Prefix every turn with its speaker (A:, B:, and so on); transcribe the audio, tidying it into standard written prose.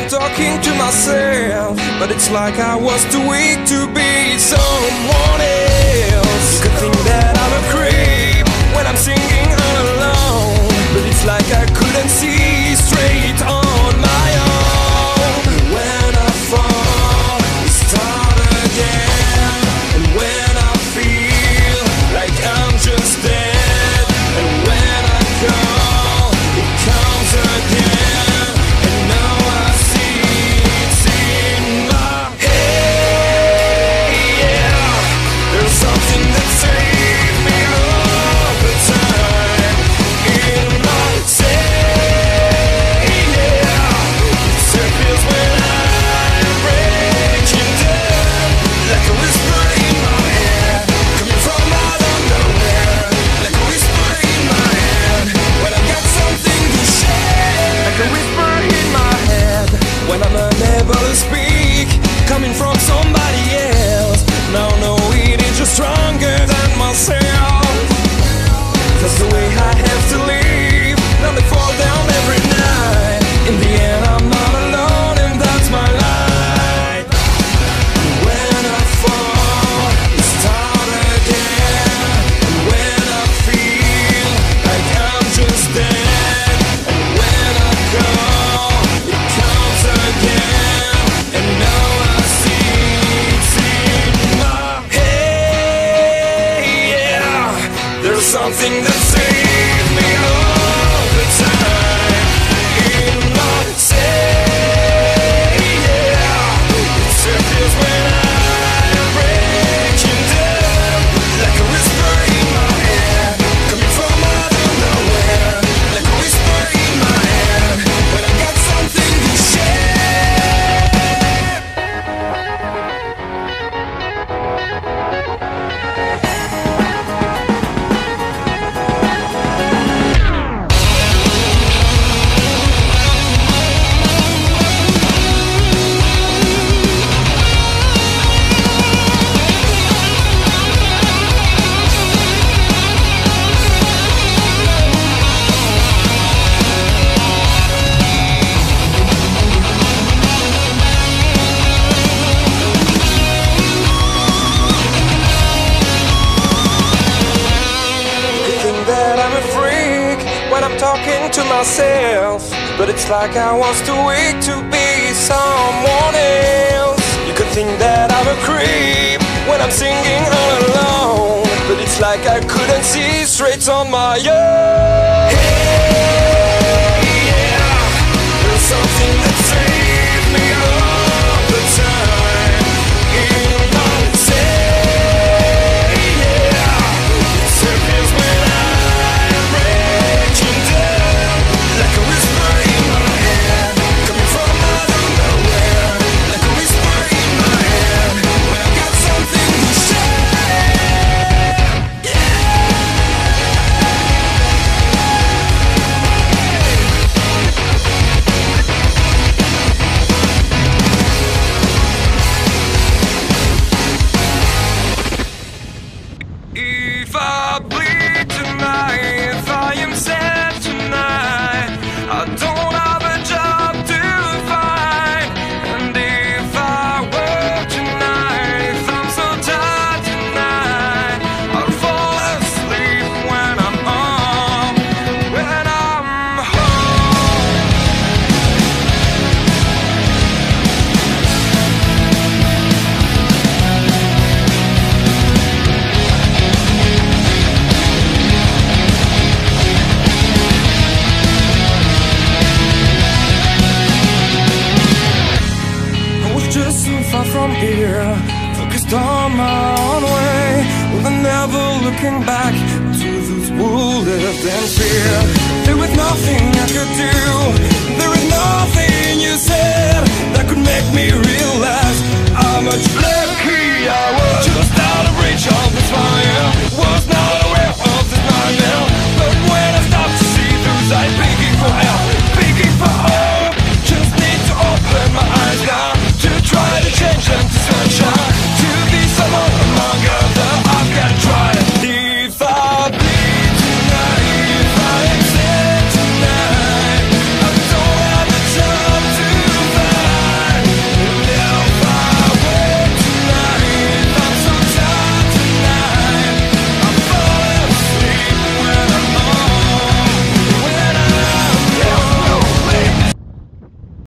A: talking to myself, but it's like I was too weak to be someone else. You could think that I'm a creep when I'm singing all alone, but it's like I couldn't see straight on my own. When I fall, we start again, and when I feel like I'm just dead, and when I call, it comes again, and now I see it's in my head. Yeah, there's something that saves me all the time in my head. Yeah, it circles when I'm breaking down, like a whisper in my head, coming from out of nowhere, like a whisper in my head, when I got something to share, like a whisper in my head, when I'm unable to speak, coming from somebody else. Now no, it is just stronger than myself. That's the way I have to live. Now they fall down every night. In the end, I'm not alone, and that's my life. When I fall, we start again. And when I feel like I'm just dead, and when I call, it comes again. And now I see it's in my head. Yeah, there's something that saves me all the time in my head. Yeah, it circles when I'm breaking down, like a whisper in my head, coming from out of nowhere, like a whisper in my head, when I got something to share. That I'm a freak when I'm talking to myself, but it's like I was too weak to be someone else. You could think that I'm a creep when I'm singing all alone, but it's like I couldn't see straight on my own. Hey, yeah, there's something that saves me all the time in my head. Yeah, it circles when I'm breaking down, like a whisper in my head, coming from out of nowhere, like a whisper in my head, when I got something to share. Yeah. If I bleed tonight, if I am sad tonight, I don't have a job to find. And if I work tonight, if I'm so tired tonight, I'll fall asleep when I'm home, when I'm home. I was just so far from here, focused on my own way, with never looking back to those who lived in fear. There was nothing I could do, there was nothing you said that could make me realize how much lucky I was. Just out